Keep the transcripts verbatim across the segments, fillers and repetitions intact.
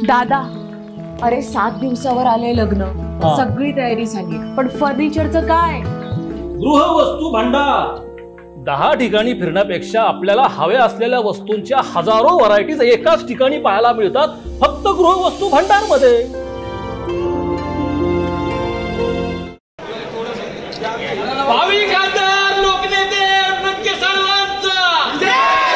दादा, अरे सात दिवसावर आले लग्न, हा. सगळी तयारी झाली, पण फर्निचरचं काय? गृहवस्तू भांडार. दहा ठिकाणी फिरण्यापेक्षा आपल्याला हव्या असलेल्या वस्तूंच्या हजारो व्हरायटीज एकाच ठिकाणी पाहायला मिळतात, फक्त गृहवस्तू भांडार मध्ये. भावी खासदार लोकनेते अरुणज्ञ साळवांचा.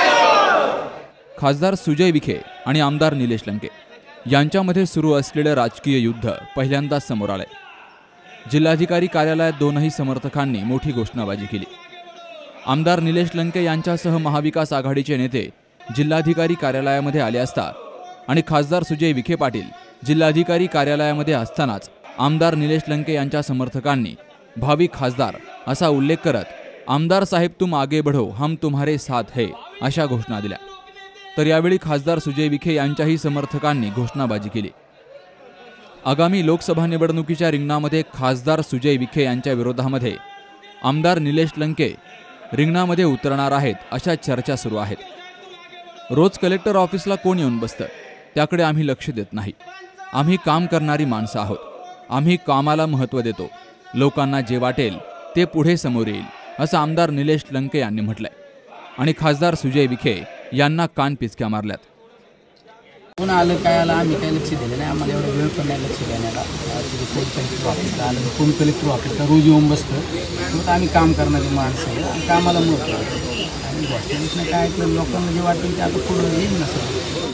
खासदार सुजय विखे आणि आमदार निलेश लंके यांच्यामध्ये सुरू असलेले राजकीय युद्ध पहिल्यांदाच समोर आले. जिल्हाधिकारी कार्यालयात दोनही समर्थकांनी मोठी घोषणाबाजी केली. आमदार निलेश लंके यांच्यासह महाविकास आघाडीचे नेते जिल्हाधिकारी कार्यालयामध्ये आले असता आणि खासदार सुजय विखे पाटील जिल्हाधिकारी कार्यालयामध्ये असतानाच आमदार निलेश लंके यांच्या समर्थकांनी भावी खासदार असा उल्लेख करत आमदार साहेब तुम आगे बढ़ो, हम तुम्हारे साथ है अशा घोषणा दिल्या. तर यावेळी खासदार सुजय विखे यांच्याही समर्थकांनी घोषणाबाजी केली. आगामी लोकसभा निवडणुकीच्या रिंगणामध्ये खासदार सुजय विखे यांच्या विरोधामध्ये आमदार निलेश लंके रिंगणामध्ये उतरणार आहेत अशा चर्चा सुरू आहेत. रोज कलेक्टर ऑफिसला कोण येऊन बसतं त्याकडे आम्ही लक्ष देत नाही. आम्ही काम करणारी माणसं आहोत. आम्ही कामाला महत्त्व देतो. लोकांना जे वाटेल ते पुढे समोर येईल असं आमदार निलेश लंके यांनी म्हटलंय. आणि खासदार सुजय विखे यांना कान पिचक्या मारल्यात. कोण आलं काय आलं आम्ही काही लक्ष दिलं नाही. आम्हाला एवढं वेळ पण नाही लक्ष देण्याला. कोण कलेक्टर ऑफिसला आलं, कोण कलेक्टर ऑफिसला रोज येऊन बसतं. मग आम्ही काम करणारी माणसं आहे आणि कामाला महत्त्व आणि घोषणा काय ऐकलं लोकांना जे वाटेल ते आता पुढं येईल नसं.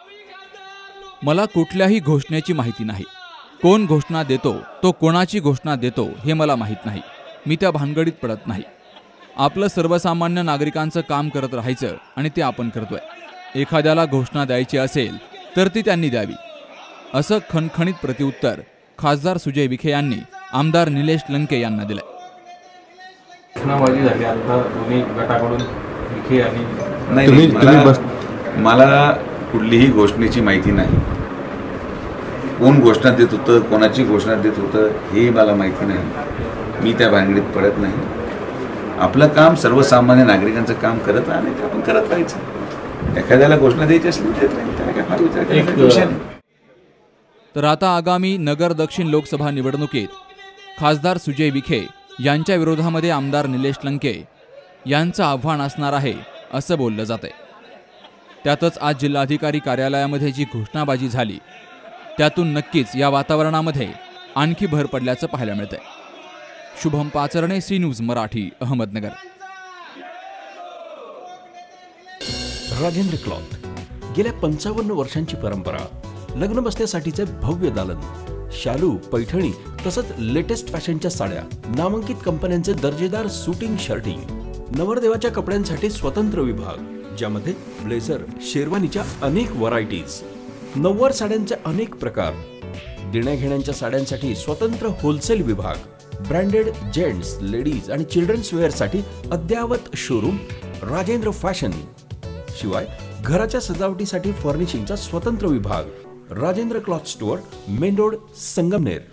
मला कुठल्याही घोषणेची माहिती नाही. कोण घोषणा देतो, तो कोणाची घोषणा देतो हे मला माहीत नाही. मी त्या भानगडीत पडत नाही. आपलं सर्वसामान्य नागरिकांचं काम करत राहायचं आणि ते आपण करतोय. एखाद्याला घोषणा द्यायची असेल तर ती त्यांनी द्यावी असं खणखणीत प्रतिउत्तर खासदार सुजय विखे यांनी आमदार निलेश लंके यांना दिलं. घोषणाबाजी झाली आता दोन्ही गटाकडून विखे आणि नाही नाही, मला मला कुठलीही घोषणेची माहिती नाही. कोण घोषणा देत होतं, कोणाची घोषणा देत होतं हे मला माहिती नाही. मी त्या भानगडीत पडत नाही. आपलं काम सर्वसामान्य नागरिकांचं काम करत आणि ते आपण करत राहायचं. एखाद्याला घोषणा द्यायची असली देत नाही, त्याला काय फार विचार करायचा विषय नाही. तर आता आगामी नगर दक्षिण लोकसभा निवडणुकीत खासदार सुजय विखे यांच्या विरोधामध्ये आमदार निलेश लंके यांचं आव्हान असणार आहे असं बोललं जातंय. त्यातच आज जिल्हाधिकारी कार्यालयामध्ये जी घोषणाबाजी झाली त्यातून नक्कीच या वातावरणामध्ये आणखी भर पडल्याचं पाहायला मिळतंय. Shubham Pacharne, C news Marathi, Ahmednagar. Rajendra cloth, गेल्या पंचावन्न वर्षांची परंपरा. लग्न बसण्यासाठीचे भव्य दालन, शालू, पैठणी तसंच लेटेस्ट फॅशनच्या साड्या, नामांकित कंपन्यांचे दर्जेदार सुटिंग शर्टिंग, नवरदेवाच्या कपड्यांसाठी स्वतंत्र विभाग ज्यामध्ये ब्लेझर, शेरवानीच्या अनेक व्हरायटीज, नऊवार साड्यांचे अनेक प्रकार, देण्याघेण्यांच्या साड्यांसाठी स्वतंत्र होलसेल विभाग, ब्रँडेड जेंट्स, लेडीज आणि चिल्ड्रन्स वेअरसाठी अद्ययावत शोरूम राजेंद्र फॅशन. शिवाय घराच्या सजावटीसाठी फर्निशिंगचा स्वतंत्र विभाग Rajendra cloth store, main road, Sangamner.